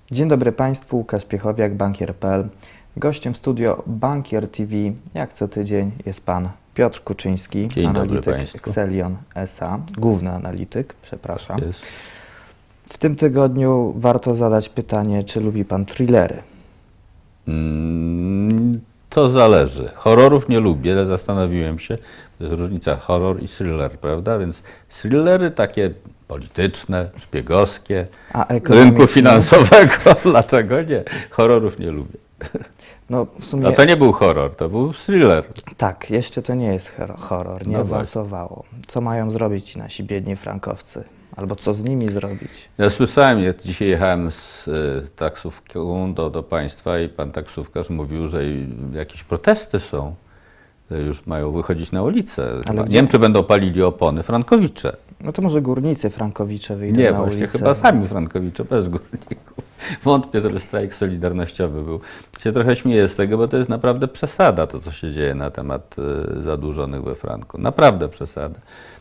Dzień dobry Państwu, Łukasz Piechowiak, bankier.pl. Gościem w studio Bankier TV, jak co tydzień, jest Pan Piotr Kuczyński, Dzień analityk Exelion SA, główny analityk, przepraszam. Tak jest. W tym tygodniu warto zadać pytanie, czy lubi Pan thrillery? To zależy. Horrorów nie lubię, ale zastanowiłem się, to jest różnica horror i thriller, prawda? Więc thrillery takie polityczne, szpiegowskie, A rynku finansowego, dlaczego nie? Horrorów nie lubię. No w sumie... A to nie był horror, to był thriller. Tak, jeszcze to nie jest horror, nie awansowało. Co mają zrobić ci nasi biedni frankowcy? Albo co z nimi zrobić? Ja słyszałem, dzisiaj jechałem z taksówką do państwa i pan taksówkarz mówił, że jakieś protesty są, że już mają wychodzić na ulicę. Ale nie wiem, czy będą palili opony frankowicze. No to może górnicy frankowicze wyjdą Nie, na właśnie ulicę. chyba sami frankowicze, bez górników. Wątpię, żeby strajk solidarnościowy był. Się trochę śmieję z tego, bo to jest naprawdę przesada, to co się dzieje na temat zadłużonych we franku. Naprawdę przesada.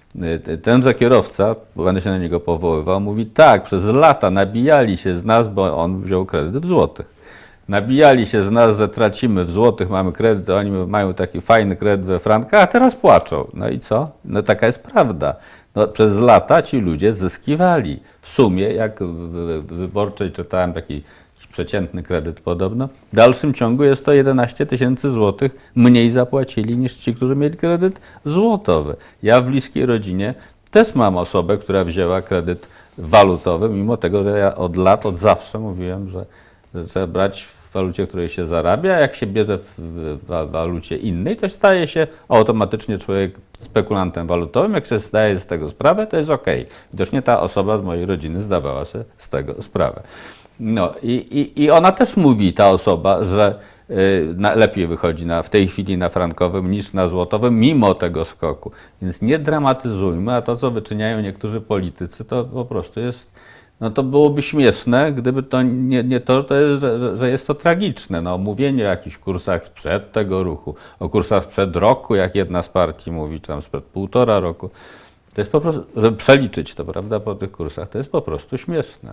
Tenże kierowca, bo będę się na niego powoływał, mówi tak, przez lata nabijali się z nas, bo on wziął kredyt w złotych. Nabijali się z nas, że tracimy w złotych, mamy kredyt, oni mają taki fajny kredyt we frankach, a teraz płaczą. No i co? No taka jest prawda. No, przez lata ci ludzie zyskiwali. W sumie, jak w Wyborczej czytałem taki przeciętny kredyt podobno, w dalszym ciągu jest to 11 tysięcy złotych mniej zapłacili niż ci, którzy mieli kredyt złotowy. Ja w bliskiej rodzinie też mam osobę, która wzięła kredyt walutowy, mimo tego, że ja od zawsze mówiłem, że trzeba brać w walucie, której się zarabia, a jak się bierze w walucie innej, to staje się automatycznie człowiek spekulantem walutowym. Jak się zdaje z tego sprawę, to jest okej. Widocznie ta osoba z mojej rodziny zdawała sobie z tego sprawę. No i ona też mówi, ta osoba, że lepiej wychodzi w tej chwili na frankowym niż na złotowym, mimo tego skoku. Więc nie dramatyzujmy, a to, co wyczyniają niektórzy politycy, to po prostu jest... No to byłoby śmieszne, gdyby to nie to, że jest to tragiczne. No, mówienie o jakichś kursach sprzed tego ruchu, o kursach sprzed roku, jak jedna z partii mówi, czy tam sprzed 1,5 roku, to jest po prostu, żeby przeliczyć to, prawda, po tych kursach, to jest po prostu śmieszne.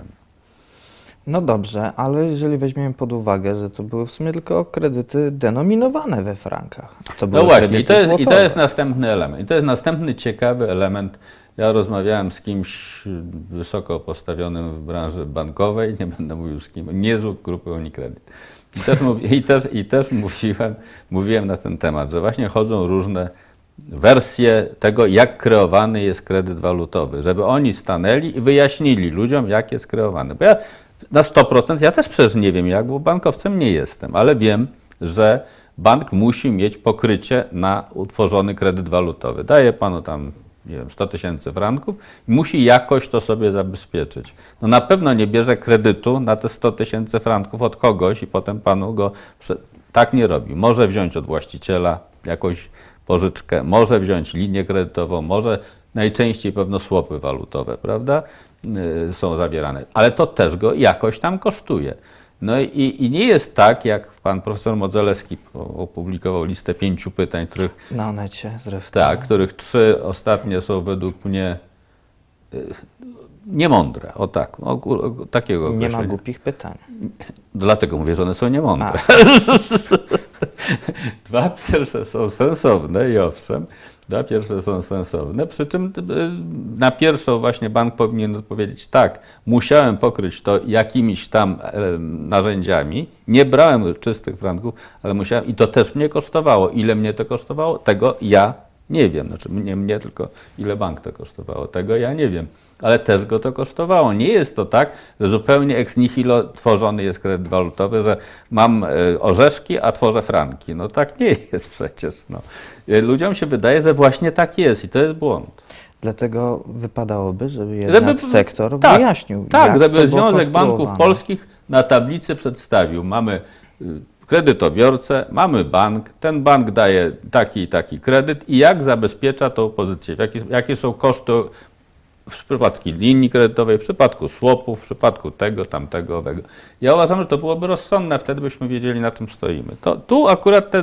No dobrze, ale jeżeli weźmiemy pod uwagę, że to były w sumie tylko kredyty denominowane we frankach. To były no właśnie, kredyty i to jest następny element. I to jest następny ciekawy element. Ja rozmawiałem z kimś wysoko postawionym w branży bankowej, nie będę mówił z kim, niezłą grupy Unicredit. I też mówiłem na ten temat, że właśnie chodzą różne wersje tego, jak kreowany jest kredyt walutowy, żeby oni stanęli i wyjaśnili ludziom, jak jest kreowany. Bo ja na 100% ja też przecież nie wiem jak, bo bankowcem nie jestem, ale wiem, że bank musi mieć pokrycie na utworzony kredyt walutowy. Daje panu tam, nie wiem, 100 tysięcy franków i musi jakoś to sobie zabezpieczyć. No na pewno nie bierze kredytu na te 100 tysięcy franków od kogoś i potem panu go... Tak nie robi. Może wziąć od właściciela jakąś pożyczkę, może wziąć linię kredytową, może najczęściej pewno swapy walutowe, prawda, są zawierane. Ale to też go jakoś tam kosztuje. No i nie jest tak, jak pan profesor Modzelewski opublikował listę 5 pytań, których... Na Onecie zresztą. Tak, których 3 ostatnie są według mnie niemądre. O tak, takiego określenia. Nie ma głupich pytań. Dlatego mówię, że one są niemądre. 2 pierwsze są sensowne i owszem, 2 pierwsze są sensowne, przy czym na pierwszą właśnie bank powinien odpowiedzieć tak, musiałem pokryć to jakimiś tam narzędziami, nie brałem czystych franków, ale musiałem i to też mnie kosztowało. Ile mnie to kosztowało? Tego ja nie wiem. Znaczy nie mnie, tylko ile bank to kosztowało. Tego ja nie wiem. Ale też go to kosztowało. Nie jest to tak, że zupełnie ex nihilo tworzony jest kredyt walutowy, że mam orzeszki, a tworzę franki. No tak nie jest przecież. No. Ludziom się wydaje, że właśnie tak jest i to jest błąd. Dlatego wypadałoby, żeby jednak sektor wyjaśnił, tak, jak żeby to było Związek Banków Polskich na tablicy przedstawił. Mamy kredytobiorcę, mamy bank, ten bank daje taki i taki kredyt i jak zabezpiecza tą pozycję, jakie są koszty w przypadku linii kredytowej, w przypadku swapów, w przypadku tego, tamtego, owego. Ja uważam, że to byłoby rozsądne, wtedy byśmy wiedzieli, na czym stoimy. Tu akurat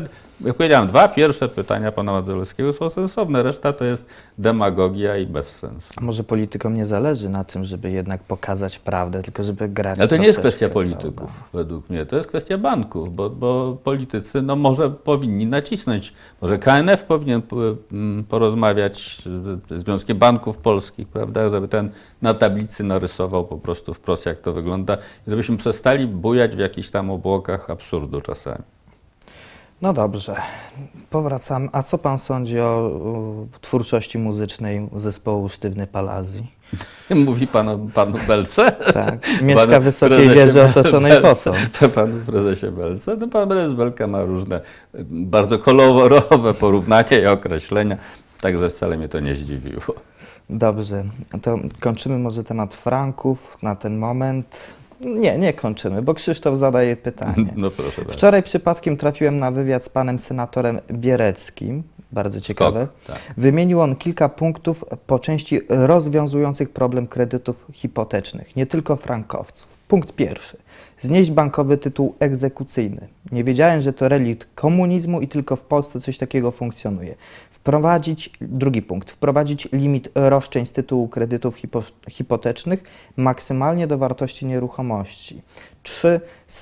Jak powiedziałem, dwa pierwsze pytania pana Modzelewskiego są sensowne, reszta to jest demagogia i bez sensu. A może politykom nie zależy na tym, żeby jednak pokazać prawdę, tylko żeby grać. No to nie jest troszeczkę, kwestia polityków, prawda? według mnie, to jest kwestia banków, bo politycy no może powinni nacisnąć, może KNF powinien porozmawiać z Związkiem Banków Polskich, prawda, żeby ten na tablicy narysował po prostu wprost, jak to wygląda, i żebyśmy przestali bujać w jakichś tam obłokach absurdu czasami. No dobrze, powracam. A co pan sądzi o twórczości muzycznej zespołu Sztywny Palazzi? Mówi panu Belce? Tak, mieszka w wysokiej wieży otoczonej fosą. Panu prezesie Belce? No pan prezes Belka ma różne bardzo kolorowe porównania i określenia, także wcale mnie to nie zdziwiło. Dobrze, to kończymy może temat franków na ten moment. Nie kończymy, bo Krzysztof zadaje pytanie. No proszę bardzo. Wczoraj przypadkiem trafiłem na wywiad z panem senatorem Biereckim, bardzo ciekawe. Tak. Wymienił on kilka punktów po części rozwiązujących problem kredytów hipotecznych, nie tylko frankowców. Punkt pierwszy. Znieść bankowy tytuł egzekucyjny. Nie wiedziałem, że to relikt komunizmu i tylko w Polsce coś takiego funkcjonuje. Drugi punkt. Wprowadzić limit roszczeń z tytułu kredytów hipotecznych maksymalnie do wartości nieruchomości. 3.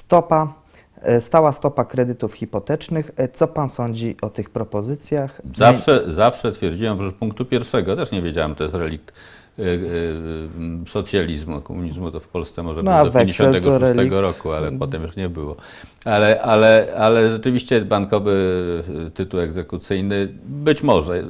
Stała stopa kredytów hipotecznych. Co pan sądzi o tych propozycjach? Zawsze twierdziłem, że punktu pierwszego też nie wiedziałem, to jest relikt socjalizmu, komunizmu to w Polsce może No, był do 56 roku, ale potem już nie było. Ale rzeczywiście bankowy tytuł egzekucyjny być może.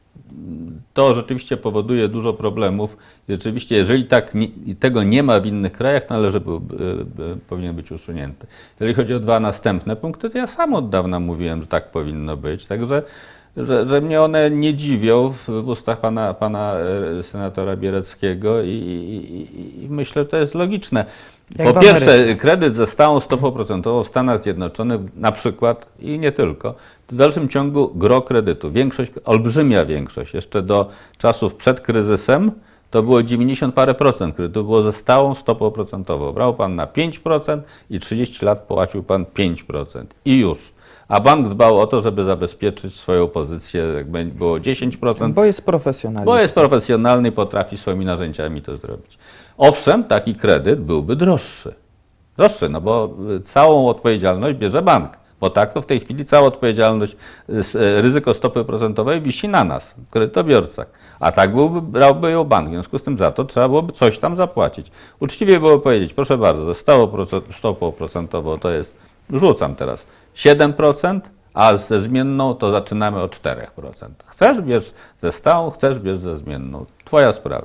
To rzeczywiście powoduje dużo problemów. Rzeczywiście, jeżeli tego nie ma w innych krajach, powinien być usunięty. Jeżeli chodzi o dwa następne punkty, to ja sam od dawna mówiłem, że tak powinno być. Także że mnie one nie dziwią w ustach pana senatora Biereckiego i myślę, że to jest logiczne. Po pierwsze, kredyt ze stałą stopą procentową w Stanach Zjednoczonych na przykład i nie tylko, w dalszym ciągu gros kredytu, olbrzymia większość, jeszcze do czasów przed kryzysem to było 90 parę procent kredytu, było ze stałą stopą procentową. Brał pan na 5% i 30 lat płacił pan 5% i już. A bank dbał o to, żeby zabezpieczyć swoją pozycję, jakby było 10%. Bo jest profesjonalny. Bo jest profesjonalny i potrafi swoimi narzędziami to zrobić. Owszem, taki kredyt byłby droższy. Droższy, no bo całą odpowiedzialność bierze bank. Bo tak to w tej chwili cała odpowiedzialność, ryzyko stopy procentowej wisi na nas, kredytobiorcach. A tak brałby ją bank. W związku z tym za to trzeba byłoby coś tam zapłacić. Uczciwie było powiedzieć, proszę bardzo, ze stopą procentową to jest, rzucam teraz, 7%, a ze zmienną to zaczynamy od 4%. Chcesz, bierz ze stałą, chcesz, bierz ze zmienną. Twoja sprawa.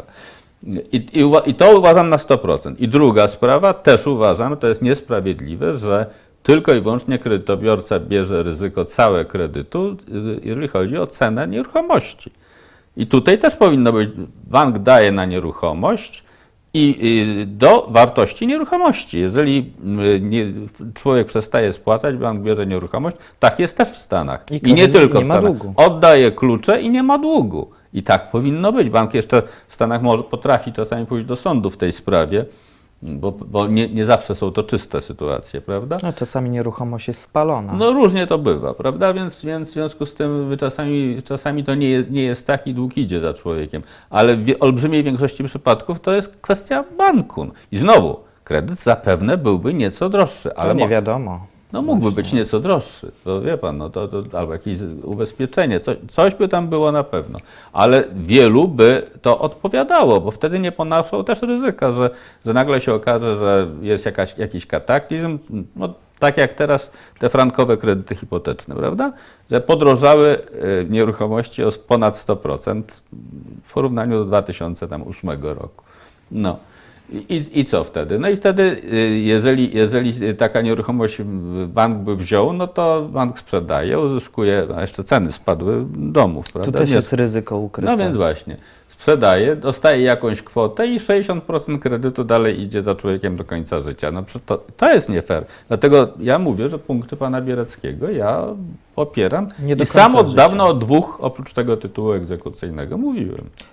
I to uważam na 100%. I druga sprawa, też uważam, to jest niesprawiedliwe, że tylko i wyłącznie kredytobiorca bierze ryzyko całe kredytu, jeżeli chodzi o cenę nieruchomości. I tutaj też powinno być, bank daje na nieruchomość i do wartości nieruchomości. Jeżeli człowiek przestaje spłacać, bank bierze nieruchomość, tak jest też w Stanach. I nie tylko w Stanach. Oddaje klucze i nie ma długu. I tak powinno być. Bank jeszcze w Stanach potrafi czasami pójść do sądu w tej sprawie, bo nie zawsze są to czyste sytuacje, prawda? No, czasami nieruchomość jest spalona. No różnie to bywa, prawda? Więc w związku z tym czasami to nie jest tak i dług idzie za człowiekiem. Ale w olbrzymiej większości przypadków to jest kwestia banku. I znowu, kredyt zapewne byłby nieco droższy. Ale nie wiadomo. No mógłby być nieco droższy, to wie pan, no to albo jakieś ubezpieczenie, coś by tam było na pewno, ale wielu by to odpowiadało, bo wtedy nie ponoszą też ryzyka, że nagle się okaże, że jest jakiś kataklizm, no tak jak teraz te frankowe kredyty hipoteczne, prawda, że podrożały nieruchomości o ponad 100% w porównaniu do 2008 roku. No. I co wtedy? No i wtedy, jeżeli taka nieruchomość bank by wziął, no to bank sprzedaje, uzyskuje, a jeszcze ceny spadły domów, prawda? Tu też jest ryzyko ukryte. No więc właśnie, sprzedaje, dostaje jakąś kwotę i 60% kredytu dalej idzie za człowiekiem do końca życia. No to jest nie fair. Dlatego ja mówię, że punkty pana Biereckiego ja popieram i sam od dawna o dwóch, oprócz tego tytułu egzekucyjnego mówiłem.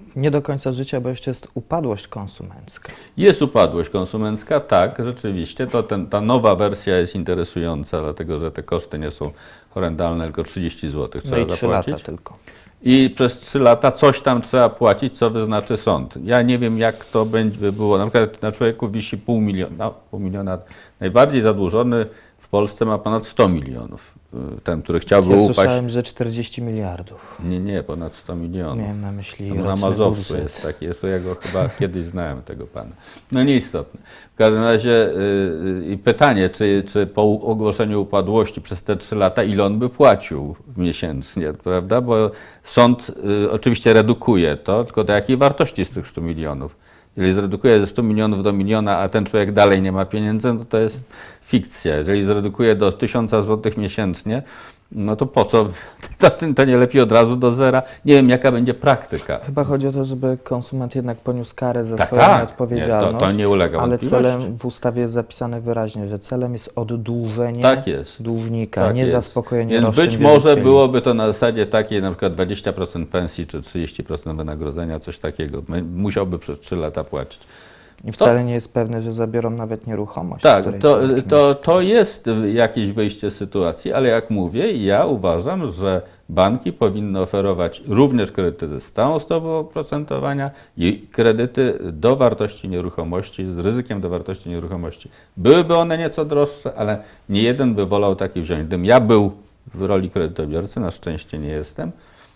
Nie do końca życia, bo jeszcze jest upadłość konsumencka. Jest upadłość konsumencka, tak, rzeczywiście. Ta nowa wersja jest interesująca, dlatego że te koszty nie są horrendalne, tylko 30 zł No i trzeba 3 lata zapłacić. tylko. I przez 3 lata coś tam trzeba płacić, co wyznaczy sąd. Ja nie wiem, jak to będzie było. Na przykład na człowieku wisi pół miliona. Najbardziej zadłużony w Polsce ma ponad 100 milionów. Ten, który chciałby Ja upaść. słyszałem, że 40 miliardów. Nie, ponad 100 milionów. Miałem na myśli Na roczny Mazowszu budżet. jest taki, jest to ja go chyba kiedyś znałem, tego pana. No nieistotne. W każdym razie i pytanie, czy po ogłoszeniu upadłości przez te 3 lata, ile on by płacił miesięcznie, prawda? Bo sąd oczywiście redukuje to, tylko do jakiej wartości z tych 100 milionów. Jeżeli zredukuje ze 100 milionów do miliona, a ten człowiek dalej nie ma pieniędzy, no to jest fikcja. Jeżeli zredukuje do 1000 zł miesięcznie, no to po co? To nie lepiej od razu do zera. Nie wiem, jaka będzie praktyka. Chyba chodzi o to, żeby konsument jednak poniósł karę za Tak, swoją tak. nieodpowiedzialność. Nie, to nie ulega ale wątpliwości. celem w ustawie jest zapisane wyraźnie, że celem jest oddłużenie Tak jest. dłużnika, Tak nie jest. zaspokojenie Więc roszczeń być może wierzycieli. byłoby to na zasadzie takiej, na przykład 20% pensji czy 30% wynagrodzenia, coś takiego. Musiałby przez 3 lata płacić. I wcale nie jest pewne, że zabiorą nawet nieruchomość. Tak, której to, człowiek to jest jakieś wyjście z sytuacji, ale jak mówię, ja uważam, że banki powinny oferować również kredyty ze stałą stopą oprocentowania i kredyty do wartości nieruchomości, z ryzykiem do wartości nieruchomości. Byłyby one nieco droższe, ale nie jeden by wolał taki wziąć. Gdybym ja był w roli kredytobiorcy, na szczęście nie jestem,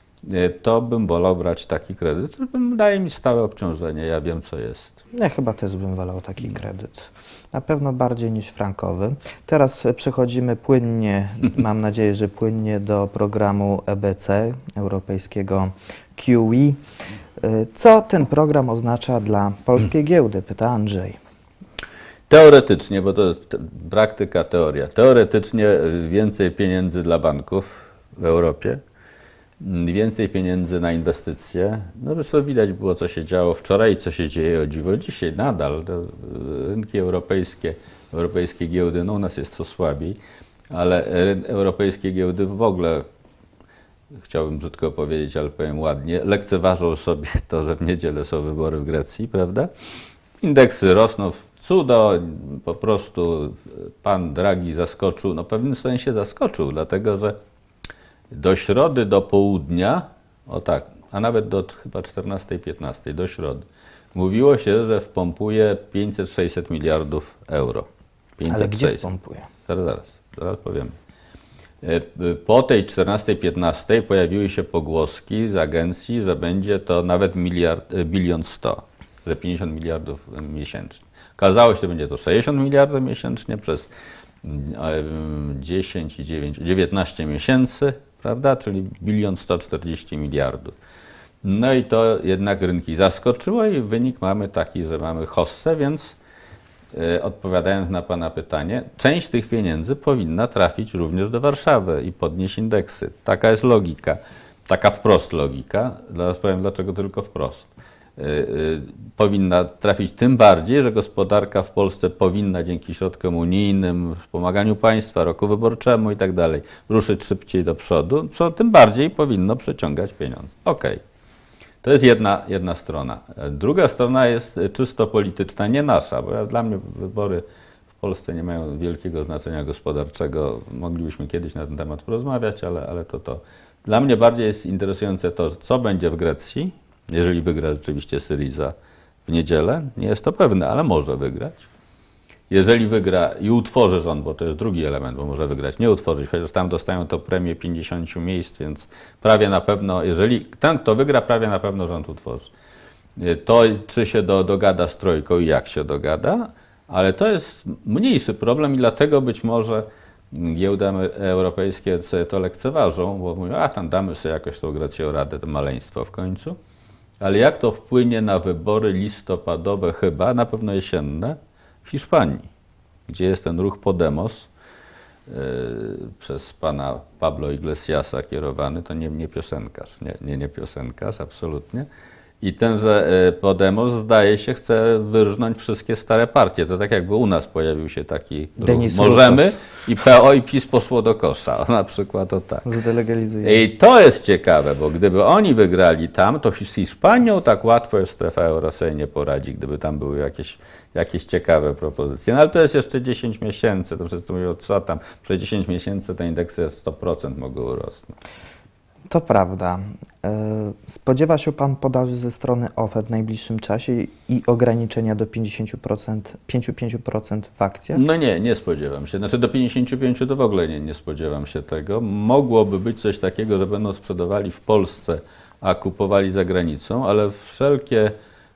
to bym wolał brać taki kredyt, który daje mi stałe obciążenie, ja wiem co jest. Ja chyba też bym wolał taki kredyt. Na pewno bardziej niż frankowy. Teraz przechodzimy płynnie, mam nadzieję, że płynnie do programu EBC, europejskiego QE. Co ten program oznacza dla polskiej giełdy? Pyta Andrzej. Teoretycznie, bo to praktyka, teoria. Teoretycznie więcej pieniędzy dla banków w Europie, więcej pieniędzy na inwestycje. No zresztą widać było, co się działo wczoraj i co się dzieje, o dziwo dzisiaj nadal. Rynki europejskie giełdy, no u nas jest co słabiej, ale europejskie giełdy w ogóle, chciałbym brzydko powiedzieć, ale powiem ładnie, lekceważą sobie to, że w niedzielę są wybory w Grecji, prawda? Indeksy rosną, cudo, po prostu pan Draghi zaskoczył, no w pewnym sensie zaskoczył, dlatego że do środy, do południa, o tak, a nawet do chyba 14-15, do środy, mówiło się, że wpompuje 500-600 miliardów euro. 500, Ale gdzie 600. wpompuje? Zaraz powiem. Po tej 14-15 pojawiły się pogłoski z agencji, że będzie to nawet 1,1 bilion, że 50 miliardów miesięcznie. Okazało się, że będzie to 60 miliardów miesięcznie przez 10 i 9, 19 miesięcy, prawda? Czyli 1,140 miliardów. No i to jednak rynki zaskoczyło i wynik mamy taki, że mamy hossę, więc odpowiadając na pana pytanie, część tych pieniędzy powinna trafić również do Warszawy i podnieść indeksy. Taka jest logika, taka wprost logika. Zaraz powiem, dlaczego tylko wprost. Powinna trafić tym bardziej, że gospodarka w Polsce powinna dzięki środkom unijnym, wspomaganiu państwa, roku wyborczemu i tak dalej, ruszyć szybciej do przodu, co tym bardziej powinno przeciągać pieniądze. Okej. To jest jedna strona. Druga strona jest czysto polityczna, nie nasza, bo dla mnie wybory w Polsce nie mają wielkiego znaczenia gospodarczego. Moglibyśmy kiedyś na ten temat porozmawiać, ale to. Dla mnie bardziej jest interesujące to, co będzie w Grecji, jeżeli wygra rzeczywiście Syriza w niedzielę. Nie jest to pewne, ale może wygrać. Jeżeli wygra i utworzy rząd, bo to jest drugi element, bo może wygrać, nie utworzyć, chociaż tam dostają to premię 50 miejsc, więc prawie na pewno, jeżeli ten, kto wygra, prawie na pewno rząd utworzy. To czy się dogada z Trojką i jak się dogada, ale to jest mniejszy problem i dlatego być może giełdy europejskie sobie to lekceważą, bo mówią, a tam damy sobie jakoś tą Grecją radę, to maleństwo w końcu. Ale jak to wpłynie na wybory listopadowe chyba, na pewno jesienne, w Hiszpanii, gdzie jest ten ruch Podemos przez pana Pablo Iglesiasa kierowany, to nie piosenkarz, nie piosenkarz, absolutnie. I tenże Podemos, zdaje się, chce wyrżnąć wszystkie stare partie. To tak jakby u nas pojawił się taki ruch Denis Możemy i PO i PiS poszło do kosza. Na przykład to tak. Zdelegalizuje. I to jest ciekawe, bo gdyby oni wygrali tam, to z Hiszpanią tak łatwo już strefa euro sobie nie poradzi, gdyby tam były jakieś ciekawe propozycje. No ale to jest jeszcze 10 miesięcy, to wszyscy mówią, co tam, przez 10 miesięcy te indeksy 100% mogą urosnąć. To prawda. Spodziewa się Pan podaży ze strony OFE w najbliższym czasie i ograniczenia do 55% w akcjach? No nie spodziewam się. Znaczy do 55 to w ogóle nie spodziewam się tego. Mogłoby być coś takiego, że będą sprzedawali w Polsce, a kupowali za granicą, ale wszelkie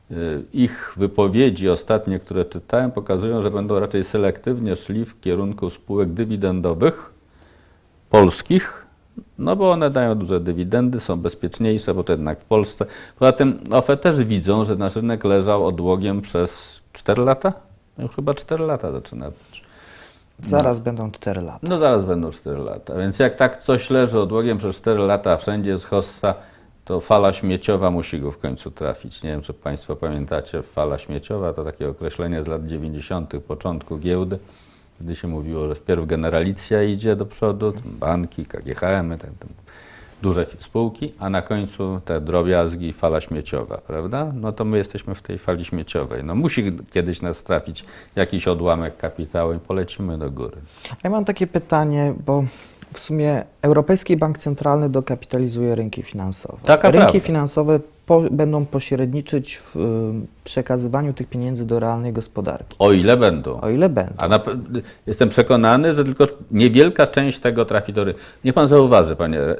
ich wypowiedzi ostatnie, które czytałem, pokazują, że będą raczej selektywnie szli w kierunku spółek dywidendowych polskich, no bo one dają duże dywidendy, są bezpieczniejsze, bo to jednak w Polsce. Poza tym OFE też widzą, że nasz rynek leżał odłogiem przez 4 lata? Już chyba 4 lata zaczyna być. Zaraz będą 4 lata. No zaraz będą 4 lata, więc jak tak coś leży odłogiem przez 4 lata, a wszędzie jest hossa, to fala śmieciowa musi go w końcu trafić. Nie wiem, czy Państwo pamiętacie, fala śmieciowa to takie określenie z lat 90., początku giełdy, gdy się mówiło, że wpierw generalicja idzie do przodu, banki, KGHM, duże spółki, a na końcu te drobiazgi, fala śmieciowa, prawda? No to my jesteśmy w tej fali śmieciowej. No musi kiedyś nas trafić jakiś odłamek kapitału i polecimy do góry. Ja mam takie pytanie, bo w sumie Europejski Bank Centralny dokapitalizuje rynki finansowe. Taka Rynki prawda. finansowe będą pośredniczyć w przekazywaniu tych pieniędzy do realnej gospodarki. O ile będą. O ile będą. Jestem przekonany, że tylko niewielka część tego trafi do rynku. Niech pan zauważy,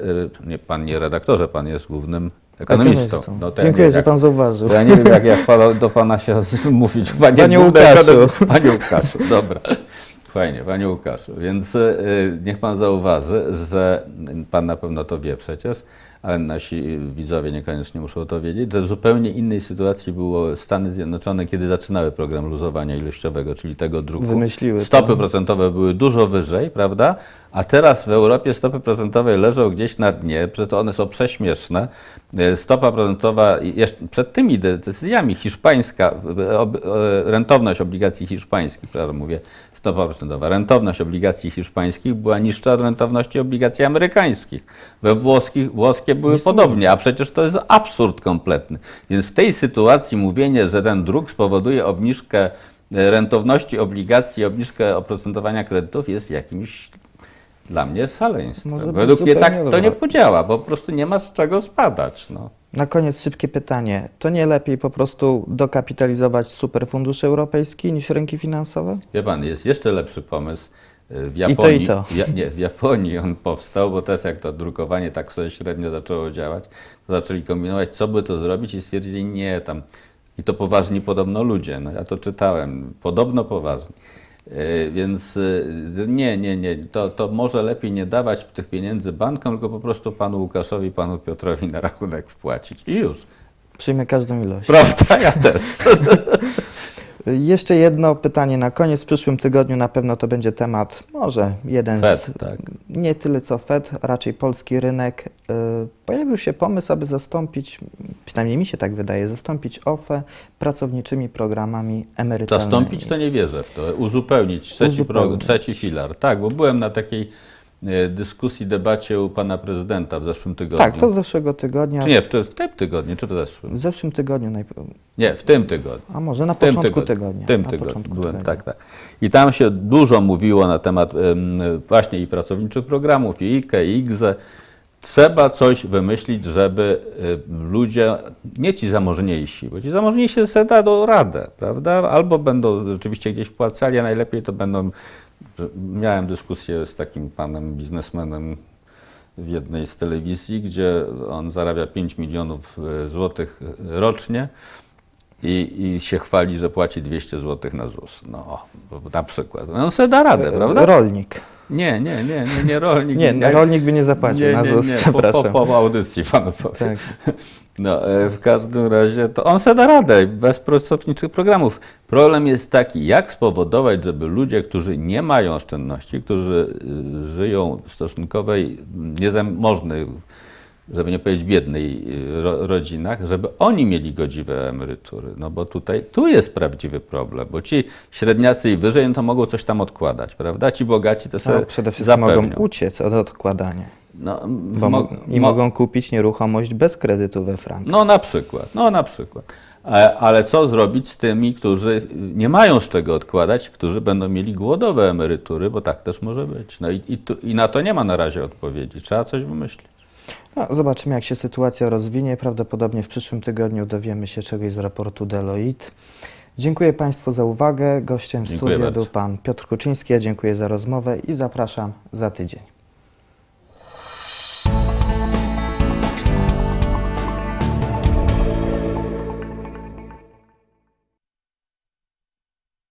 panie redaktorze, pan jest głównym ekonomistą. No to Dziękuję, ja nie, że pan zauważył. ja nie wiem, jak do pana się mówić. Panie Łukaszu. Panie Łukaszu, dobra. Fajnie, panie Łukaszu. Więc niech pan zauważy, że pan na pewno to wie przecież, ale nasi widzowie niekoniecznie muszą to wiedzieć, że w zupełnie innej sytuacji było Stany Zjednoczone, kiedy zaczynały program luzowania ilościowego, czyli tego druku. Wymyśliły Stopy to. procentowe były dużo wyżej, prawda? A teraz w Europie stopy procentowe leżą gdzieś na dnie, to one są prześmieszne. Stopa procentowa, jeszcze przed tymi decyzjami hiszpańska, rentowność obligacji hiszpańskich, prawda, mówię, stopa procentowa, rentowność obligacji hiszpańskich była niższa od rentowności obligacji amerykańskich. Włoskie były podobnie, a przecież to jest absurd kompletny. Więc w tej sytuacji mówienie, że ten druk spowoduje obniżkę rentowności obligacji, obniżkę oprocentowania kredytów jest jakimś dla mnie szaleństwem. Według mnie tak to nie podziała, bo po prostu nie ma z czego spadać. No. Na koniec szybkie pytanie. To nie lepiej po prostu dokapitalizować superfundusze europejskie niż rynki finansowe? Wie pan, jest jeszcze lepszy pomysł. W Japonii, I to. w Japonii on powstał, bo też jak to drukowanie tak sobie średnio zaczęło działać, to zaczęli kombinować, co by to zrobić i stwierdzili, nie, tam. I to poważni podobno ludzie. No, ja to czytałem. Podobno poważni. Więc nie. To może lepiej nie dawać tych pieniędzy bankom, tylko po prostu panu Łukaszowi, panu Piotrowi na rachunek wpłacić. I już. Przyjmę każdą ilość. Prawda? Ja też. Jeszcze jedno pytanie na koniec. W przyszłym tygodniu na pewno to będzie temat, może jeden Fed, z, tak. nie tyle co Fed, raczej polski rynek. Pojawił się pomysł, aby zastąpić, przynajmniej mi się tak wydaje, zastąpić OFE pracowniczymi programami emerytalnymi. Zastąpić to nie wierzę w to. Uzupełnić trzeci filar. Tak, bo byłem na takiej dyskusji, debacie u pana prezydenta w zeszłym tygodniu. Tak, to z zeszłego tygodnia. Czy nie, w tym tygodniu, czy w zeszłym? W zeszłym tygodniu Nie, w tym tygodniu. A może na początku tygodnia. W tym tygodniu byłem, tak. I tam się dużo mówiło na temat właśnie i pracowniczych programów, i IKE, i IGZE. Trzeba coś wymyślić, żeby ludzie, nie ci zamożniejsi, bo ci zamożniejsi sobie dadzą radę, prawda? Albo będą rzeczywiście gdzieś wpłacali, a najlepiej to będą. Miałem dyskusję z takim panem biznesmenem w jednej z telewizji, gdzie on zarabia 5 milionów złotych rocznie i się chwali, że płaci 200 złotych na ZUS. No, na przykład. On sobie da radę, prawda? Rolnik. Nie rolnik. Nie, rolnik by nie zapłacił na ZUS, przepraszam. Po audycji panu powiem. Tak. No, w każdym razie to on sobie da radę bez pracowniczych programów. Problem jest taki, jak spowodować, żeby ludzie, którzy nie mają oszczędności, którzy żyją w stosunkowej niezamożnej żeby nie powiedzieć biednej rodzinach, żeby oni mieli godziwe emerytury. No bo tu jest prawdziwy problem, bo ci średniacy i wyżej, no to mogą coś tam odkładać, prawda? Ci bogaci to sobie Przede wszystkim zapewnią. mogą uciec od odkładania, No, bo mogą kupić nieruchomość bez kredytu we frankach. No na przykład. Ale co zrobić z tymi, którzy nie mają z czego odkładać, którzy będą mieli głodowe emerytury, bo tak też może być. No i na to nie ma na razie odpowiedzi. Trzeba coś wymyślić. No, zobaczymy, jak się sytuacja rozwinie. Prawdopodobnie w przyszłym tygodniu dowiemy się czegoś z raportu Deloitte. Dziękuję Państwu za uwagę. Gościem w Dziękuję studiu bardzo. był Pan Piotr Kuczyński. Ja dziękuję za rozmowę i zapraszam za tydzień.